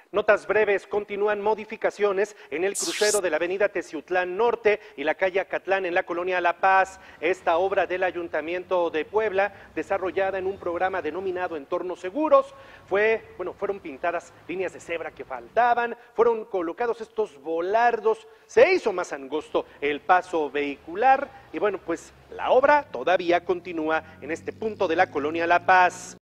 Notas breves, continúan modificaciones en el crucero de la avenida Teciutlán Norte y la calle Acatlán en la colonia La Paz. Esta obra del Ayuntamiento de Puebla, desarrollada en un programa denominado Entornos Seguros, fueron pintadas líneas de cebra que faltaban, fueron colocados estos volardos, se hizo más angosto el paso vehicular y bueno, pues la obra todavía continúa en este punto de la colonia La Paz.